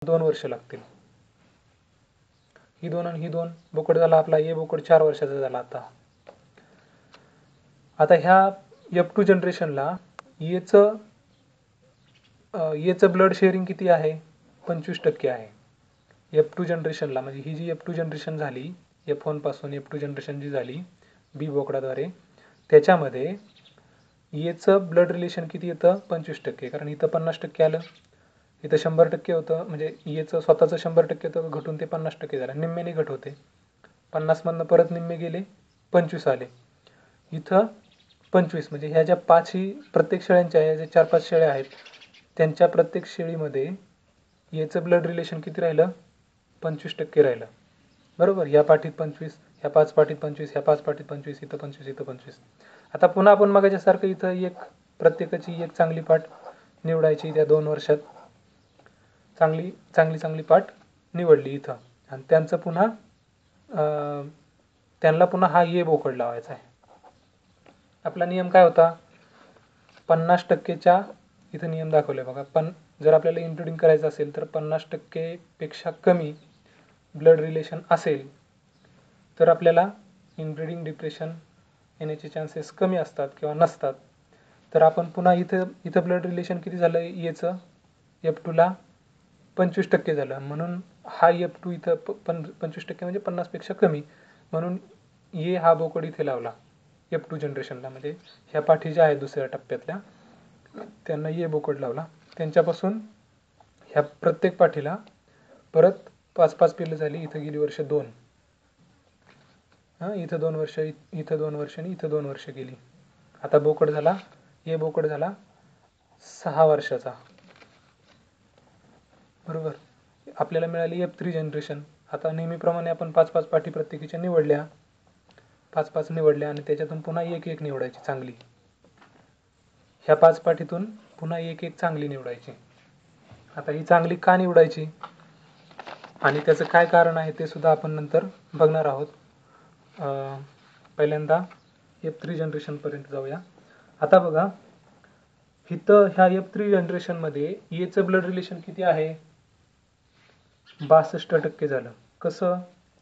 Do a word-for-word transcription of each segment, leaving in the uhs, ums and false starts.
दोन वर्ष लागतील. ही दोन आणि ही दोन बोकड झाला आपला ए बोकड चार वर्षाचा झाला. आता आता ह्या एफ टू जनरेशनला येचं येचं ब्लड शेअरिंग किती आहे? पंचवीस टक्के आहे एफ टू जनरेशनला. म्हणजे ही जी एफ टू जनरेशन झाली, एफ वन पासून एफ टू जनरेशन जी झाली बी बोकडाद्वारे, त्याच्यामध्ये येचं ब्लड रिलेशन किती येतं? पंचवीस टक्के. कारण इथं पन्नास टक्के आलं, इथं शंभर टक्के होतं. म्हणजे येचं स्वतःचं शंभर टक्के होतं, घटून ते पन्नास टक्के झालं. निम्म्याने घट होते. पन्नासमधनं परत निम्मे गेले, पंचवीस आले. इथं पंचवीस. म्हणजे ह्या ज्या पाचही प्रत्येक शेळ्यांच्या, ह्या ज्या चार पाच शेळ्या आहेत त्यांच्या प्रत्येक शेळीमध्ये याचं ब्लड रिलेशन किती राहिलं? पंचवीस टक्के राहिलं. बरोबर. ह्या पाठीत पंचवीस, ह्या पाच पाठीत पंचवीस, ह्या पाच पाठीत पंचवीस, इथं पंचवीस, इथं पंचवीस. आता पुन्हा आपण मगाच्यासारखं इथं एक प्रत्येकाची एक चांगली पाठ निवडायची. त्या दोन वर्षात चांगली चांगली चांगली पाठ निवडली इथं, आणि त्यांचं पुन्हा त्यांना पुन्हा हा ये बोकड लावायचा आहे. आपला नियम काय होता? पन्नास टक्केच्या इथं नियम दाखवले बघा. पण जर आपल्याला इन्क्लुडिंग करायचं असेल तर पन्नास टक्केपेक्षा कमी ब्लड रिलेशन असेल तर आपल्याला इनब्रीडिंग डिप्रेशन येण्याचे चान्सेस कमी असतात किंवा नसतात. तर आपण पुन्हा इथं इथं ब्लड रिलेशन किती झालं याचं? एफ टूला पंचवीस टक्के झालं, म्हणून हा एफ टू इथं प पं पंचवीस टक्के म्हणजे पन्नासपेक्षा कमी, म्हणून ये हा बोकड इथे लावला एफ टू जनरेशनला. म्हणजे ह्या पाठी ज्या आहेत दुसऱ्या टप्प्यातल्या त्यांना ये बोकड लावला. त्यांच्यापासून ह्या प्रत्येक पाठीला परत पाच पाच पिल्लं झाली. इथं गेली वर्ष दोन, हां इथं दोन वर्ष, इथं दोन वर्ष आणि इथं दोन वर्ष गेली. आता बोकड झाला, ये बोकड झाला सहा वर्षाचा. बरोबर. आपल्याला मिळाली एफ थ्री जनरेशन. आता नेहमीप्रमाणे आपण पाच पाच पाठी प्रत्येकीच्या निवडल्या, पाच पाच निवडल्या आणि त्याच्यातून पुन्हा एक एक निवडायची चांगली. ह्या पाच पाठीतून पुन्हा एक एक चांगली निवडायची. आता ही चांगली का निवडायची आणि त्याचं काय कारण आहे ते सुद्धा आपण नंतर बघणार आहोत. पहिल्यांदा एफ थ्री जनरेशनपर्यंत जाऊया. आता बघा इथं ह्या एफ थ्री जनरेशनमध्ये येचं ब्लड रिलेशन किती आहे? बासष्ट टक्के झालं. कसं?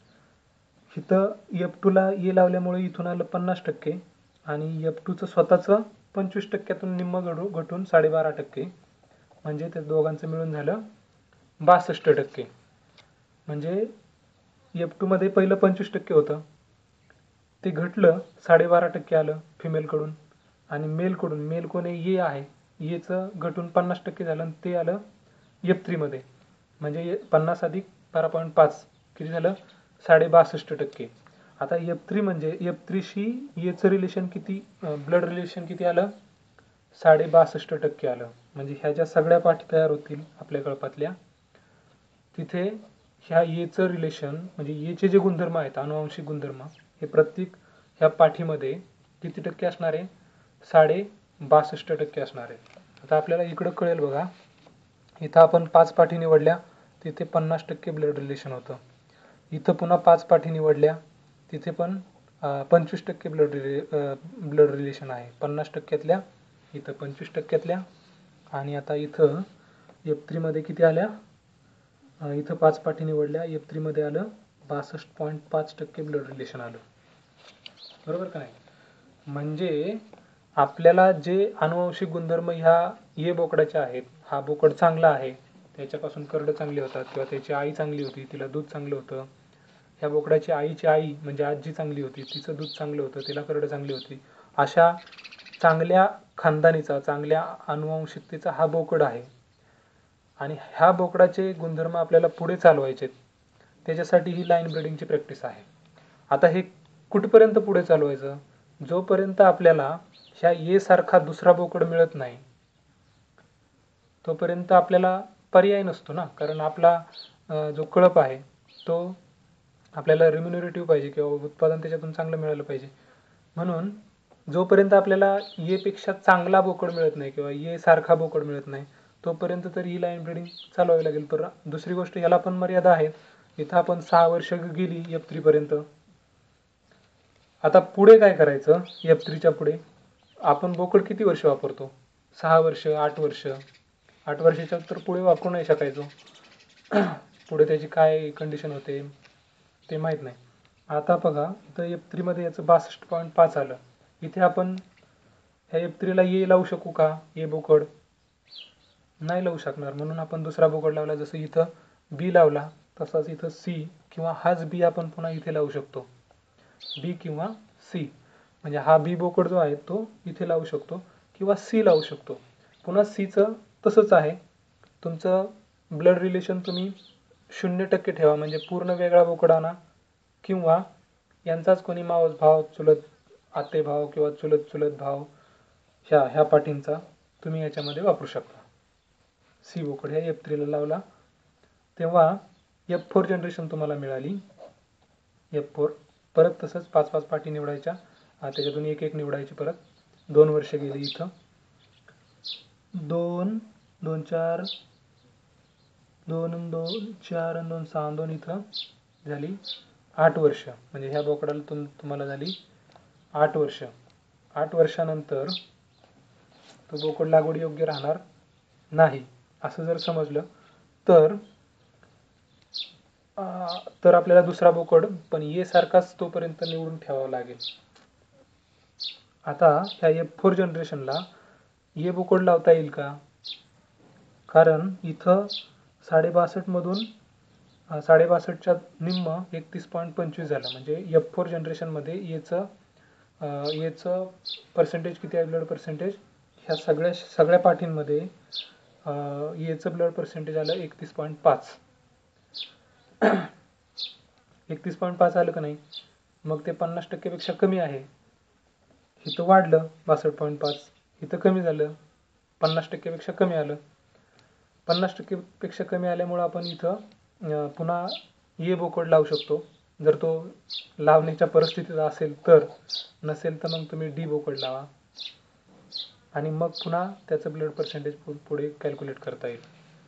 इथं एफ टूला ये लावल्यामुळे इथून आलं पन्नास टक्के आणि एफ टूचं स्वतःचं पंचवीस टक्क्यातून निम्म घडू घटून साडेबारा टक्के, म्हणजे त्या दोघांचं मिळून झालं बासष्ट टक्के. म्हणजे एफ टूमध्ये पहिलं पंचवीस टक्के होतं, ते घटलं साडेबारा टक्के आलं फिमेलकडून, आणि मेलकडून, मेल कोणी ये आहे, येचं घटून पन्नास टक्के झालं आणि ते आलं एफ थ्रीमध्ये. म्हणजे पन्नास अधिक बारा पॉईंट पाच किती झालं? साडे बासष्ट टक्के. आता एफ थ्री म्हणजे एफ थ्रीशी येचं रिलेशन किती, ब्लड रिलेशन किती आलं? साडे बासष्ट टक्के आलं. म्हणजे ह्या ज्या सगळ्या पाठी तयार होतील आपल्या कळपातल्या, तिथे ह्या येचं रिलेशन म्हणजे येचे जे गुणधर्म आहेत, अनुवांशिक गुणधर्म, हे प्रत्येक ह्या पाठीमध्ये किती टक्के असणार आहे? साडे बासष्ट टक्के असणार आहे. आता आपल्याला इकडं कळेल बघा, इथं आपण पाच पाठी निवडल्या, तिथे पन्नास टक्के ब्लड रिलेशन होतं. इथं पुन्हा पाच पाठी निवडल्या, तिथे पण पंचवीस टक्के ब्लड रिले ब्लड रिलेशन आहे. पन्नास टक्क्यातल्या इथं पंचवीस टक्क्यातल्या, आणि आता इथं एफ थ्रीमध्ये किती आल्या? इथं पाच पाठी निवडल्या, एफ थ्रीमध्ये आलं बासष्ट पॉईंट पाच टक्के ब्लड रिलेशन आलं. बरोबर का नाही? म्हणजे आपल्याला जे अनुवांशिक गुणधर्म ह्या ये बोकडाचे आहेत, हा बोकड चांगला आहे, त्याच्यापासून करडं चांगली होतात किंवा त्याची आई चांगली होती, तिला दूध चांगलं होतं, ह्या बोकडाची आईची आई म्हणजे आजी चांगली होती, तिचं दूध चांगलं होतं, तिला करडं चांगली होती, अशा चांगल्या खानदानीचा, चांगल्या अनुवांशिकतेचा हा बोकड आहे. आणि ह्या बोकडाचे गुणधर्म आपल्याला पुढे चालवायचे, त्याच्यासाठी ही लाईन ब्रीडिंगची प्रॅक्टिस आहे. आता हे कुठपर्यंत पुढे चालवायचं? जोपर्यंत आपल्याला ह्या ये सारखा दुसरा बोकड मिळत नाही तोपर्यंत आपल्याला पर्याय नसतो ना. कारण आपला जो कळप आहे तो आपल्याला रिम्युनरेटिव्ह पाहिजे किंवा उत्पादन त्याच्यातून चांगलं मिळालं पाहिजे. म्हणून जोपर्यंत आपल्याला येपेक्षा चांगला बोकड मिळत नाही किंवा ये सारखा बोकड मिळत नाही तोपर्यंत तर ही लाईन ब्रीडिंग चालवावी लागेल. पर दुसरी गोष्ट, ह्याला पण मर्यादा आहे. इथं आपण सहा वर्ष गेली एफ थ्रीपर्यंत. आता पुढे काय करायचं? एफ थ्रीच्या पुढे आपण बोकड किती वर्ष वापरतो? सहा वर्ष, आठ वर्ष. आठ वर्षाच्या तर पुढे वापरू नाही शकायचो. पुढे त्याची काय कंडिशन होते ते माहीत नाही. आता बघा इथं एफ थ्रीमध्ये याचं बासष्ट पॉईंट पाच आलं. इथे आपण ह्या एफ थ्रीला ए लावू शकू का? ए बोकड नाही लावू शकणार, म्हणून आपण दुसरा बोकड लावला. जसं इथं बी लावला तसाच इथं सी किंवा हाच बी आपण पुन्हा इथे लावू शकतो. बी किंवा सी म्हणजे हा बी बोकड जो आहे तो इथे लावू शकतो किंवा सी लावू शकतो. पुन्हा सीचं तसंच आहे. तुमचं ब्लड रिलेशन तुम्ही शून्य टक्के ठेवा, म्हणजे पूर्ण वेगळा बोकड आणा किंवा यांचाच कोणी मावस भाव, चुलत आते भाव किंवा चुलत चुलत भाव ह्या ह्या पाठींचा तुम्ही याच्यामध्ये वापरू शकता. सी बोकड ह्या एफ थ्रीला लावला तेव्हा एफ फोर जनरेशन तुम्हाला मिळाली. एफ फोर परत तसंच पाच पाच पाठी निवडायच्या, त्याच्यातून एक एक निवडायची. परत दोन वर्ष गेली. इथं दोन दोन चार दोन दोन चार आणि दोन सहा दोन इथं झाली आठ वर्ष. म्हणजे ह्या बोकडाला तुम तुम्हाला झाली आठ वर्ष. आठ वर्षानंतर तो बोकड लागवड योग्य राहणार नाही असं जर समजलं तर तर आपल्याला दुसरा बोकड पण ए सारखाच तोपर्यंत निवडून ठेवावा लागेल. आता ह्या एफ फोर जनरेशनला ए बोकड लावता येईल का? कारण इथं साडे बासष्टमधून साडे बासष्टच्या निम्म एकतीस पॉईंट पंचवीस झालं. म्हणजे एफ फोर जनरेशनमध्ये एचं एचं पर्सेंटेज किती आहे? ब्लड पर्सेंटेज ह्या सगळ्या सगळ्या पाठींमध्ये एचं ब्लड पर्सेंटेज आलं एकतीस पॉईंट पाच. एकतीस पॉईंट पाच आलं का नाही? मग ते पन्नास टक्केपेक्षा कमी आहे. इथं वाढलं बासष्ट पॉईंट पाच, इथं कमी झालं पन्नास टक्केपेक्षा कमी आलं. पन्नास टक्केपेक्षा कमी आल्यामुळं आपण इथं पुन्हा ए बोकड लावू शकतो जर तो लावण्याच्या परिस्थितीत असेल तर. नसेल तर मग तुम्ही डी बोकड लावा आणि मग पुन्हा त्याचं ब्लड पर्सेंटेज पुढे कॅल्क्युलेट करता येईल.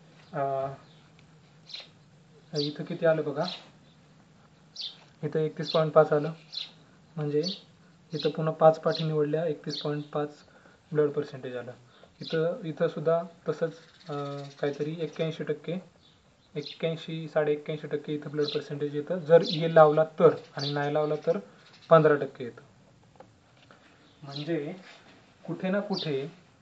इथं किती आलं बघा, इथं एकतीस पॉईंट पाच आलं. म्हणजे इथं पुन्हा पाच पाठी निवडल्या, एकतीस पॉईंट पाच ब्लड पर्सेंटेज आलं. इथं इथं सुद्धा तसंच काहीतरी एक्क्याऐंशी टक्के एक्क्याऐंशी साडे एक्क्याऐंशी टक्के इथं ब्लड पर्सेंटेज येतं जर ए लावला तर, आणि नाही लावला तर पंधरा टक्के येतं. म्हणजे कुठे ना कुठे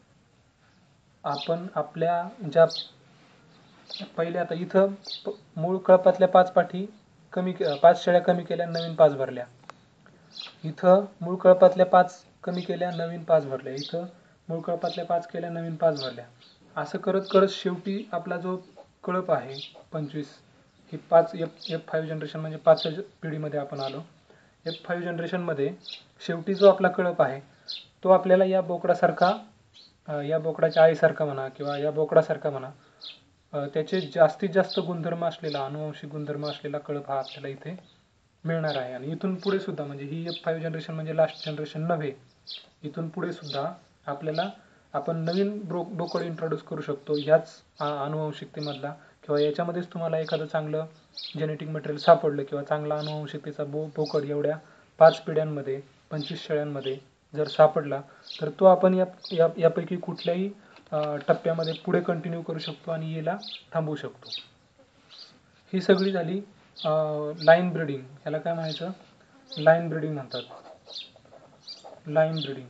आपण आपल्या ज्या पहिले आता इथं मूळ कळपातल्या पाच पाठी कमी पाच शेळ्या कमी केल्या, नवीन पाच भरल्या. इथं मूळ कळपातल्या पाच कमी केल्या, नवीन पाच भरल्या. इथं मूळ कळपातल्या पाच केल्या, नवीन पाच भरल्या. असं करत करत शेवटी आपला जो कळप आहे पंचवीस, ही पाच एफ एफ फाईव्ह जनरेशन म्हणजे पाच पिढीमध्ये आपण आलो. एफ फाईव्ह जनरेशनमध्ये शेवटी जो आपला कळप आहे तो आपल्याला या बोकडासारखा, या बोकडाच्या आईसारखा म्हणा किंवा या बोकडासारखा म्हणा, त्याचे जास्तीत जास्त गुणधर्म असलेला, अनुवंशिक गुणधर्म असलेला कळप हा आपल्याला इथे मिळणार आहे. आणि इथून पुढे सुद्धा, म्हणजे ही एफ फाईव्ह जनरेशन म्हणजे लास्ट जनरेशन नव्हे, इथून पुढे सुद्धा आपल्याला आपण नवीन ब्रो बोकड इंट्रोड्यूस करू शकतो ह्याच अनुवंशिकतेमधला, किंवा याच्यामध्येच तुम्हाला एखादं चांगलं जेनेटिक मटेरियल सापडलं किंवा चांगला अनुवंशिकतेचा बो बोकड एवढ्या पाच पिढ्यांमध्ये पंचवीस शेळ्यांमध्ये जर सापडला तर तो आपण या या यापैकी कुठल्याही टप्प्यामध्ये पुढे कंटिन्यू करू शकतो आणि याला थांबवू शकतो. ही सगळी झाली लाईन ब्रीडिंग. ह्याला काय म्हणायचं? लाईन ब्रीडिंग म्हणतात. Line breeding.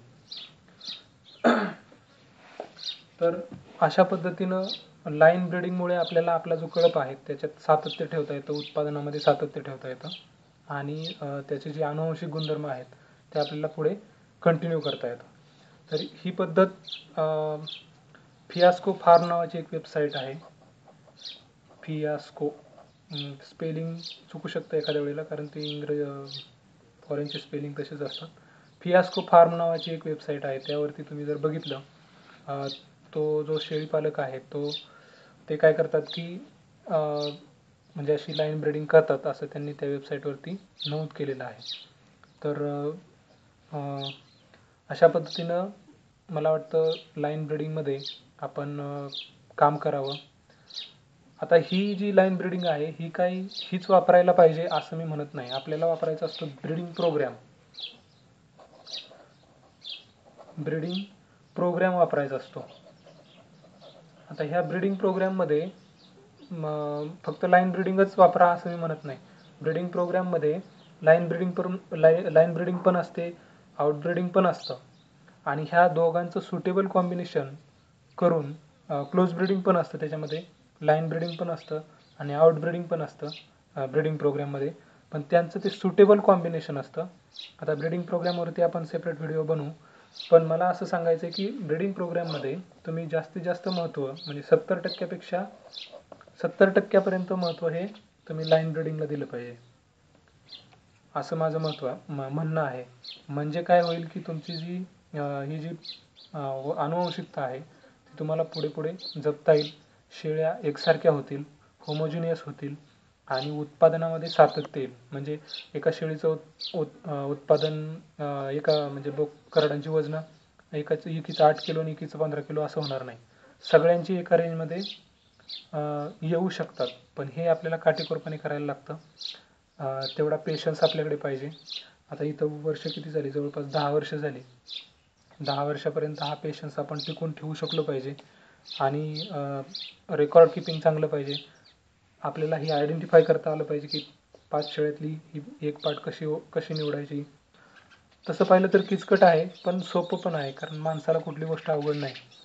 तर अशा पद्धतीनं लाईन ब्रीडिंगमुळे आपल्याला आपला जो कळप आहे त्याच्यात सातत्य ठेवता येतं, उत्पादनामध्ये सातत्य ठेवता येतं आणि त्याचे जे अनुवंशिक गुणधर्म आहेत ते आपल्याला पुढे कंटिन्यू करता येतं. तर ही पद्धत फियास्को फार्म नावाची एक वेबसाईट आहे. फियास्को, स्पेलिंग चुकू शकतं एखाद्या वेळेला कारण ते इंग्रजी फॉरेनचे स्पेलिंग तसेच असतात. फियास्को फार्म नावाची एक वेबसाईट आहे, त्यावरती तुम्ही जर बघितलं, तो जो शेळीपालक आहे तो ते काय करतात की म्हणजे अशी लाईन ब्रीडिंग करतात असं त्यांनी त्या वेबसाईटवरती नमूद केलेलं आहे. तर अशा पद्धतीनं मला वाटतं लाईन ब्रीडिंगमध्ये आपण काम करावं. आता ही जी लाईन ब्रीडिंग आहे ही काही हीच वापरायला पाहिजे असं मी म्हणत नाही. आपल्याला वापरायचं असतं ब्रीडिंग प्रोग्रॅम. ब्रीडिंग प्रोग्रॅम वापरायचा असतो. आता ह्या ब्रीडिंग प्रोग्रॅममध्ये म फक्त लाईन ब्रीडिंगच वापरा असं मी म्हणत नाही. ब्रीडिंग प्रोग्राममध्ये लाईन ब्रीडिंग पण लाईन लाईन ब्रीडिंग पण असते, आउट ब्रीडिंग पण असतं आणि ह्या दोघांचं सुटेबल कॉम्बिनेशन करून क्लोज ब्रीडिंग पण असतं त्याच्यामध्ये, लाईन ब्रीडिंग पण असतं आणि आउट ब्रीडिंग पण असतं ब्रीडिंग प्रोग्राममध्ये. पण त्यांचं ते सुटेबल कॉम्बिनेशन असतं. आता ब्रीडिंग प्रोग्रामवरती आपण सेपरेट व्हिडिओ बनवू. पण मला असं सांगायचं आहे की ब्रीडिंग प्रोग्राममध्ये तुम्ही जास्तीत जास्त महत्त्व म्हणजे सत्तर टक्क्यापेक्षा सत्तर टक्क्यापर्यंत महत्त्व हे तुम्ही लाईन ब्रीडिंगला दिलं पाहिजे, असं माझं महत्त्व म म्हणणं आहे. म्हणजे काय होईल की तुमची जी ही जी आनुवंशिकता आहे ती तुम्हाला पुढे पुढे जपता येईल. शेळ्या एकसारख्या होतील, होमोजिनियस होतील आणि उत्पादनामध्ये सातत्य येईल. म्हणजे एका शेळीचं उत उत उत्पादन एका म्हणजे बो करडांची वजनं एकाचं एकीचं आठ किलो आणि एकीचं पंधरा किलो असं होणार नाही. सगळ्यांची एका रेंजमध्ये येऊ शकतात, पण हे आपल्याला काटेकोरपणे करायला लागतं. तेवढा पेशन्स आपल्याकडे पाहिजे. आता इथं वर्ष किती झाली, जवळपास दहा वर्ष झाली. दहा वर्षापर्यंत हा पेशन्स आपण टिकून ठेवू शकलो पाहिजे आणि रेकॉर्ड किपिंग चांगलं पाहिजे. आपल्याला ही आयडेंटिफाय करता आलं पाहिजे की पाच शेळ्यातली ही एक पाट कशी कशी निवडायची. तसं पाहिलं तर किचकट आहे, पण सोपं पण आहे, कारण माणसाला कुठली गोष्ट अवघड नाही.